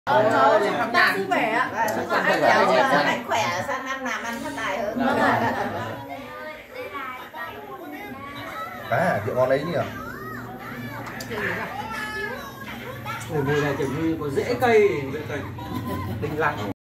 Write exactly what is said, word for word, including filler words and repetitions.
Cháu bác sức khỏe ạ. Anh cháu là mạnh khỏe, sang năm làm ăn phát tài hơn. Cá à, rượu ngon đấy nhỉ? Mùi này kiểu như có rễ cây, rễ cây. Đinh lăng.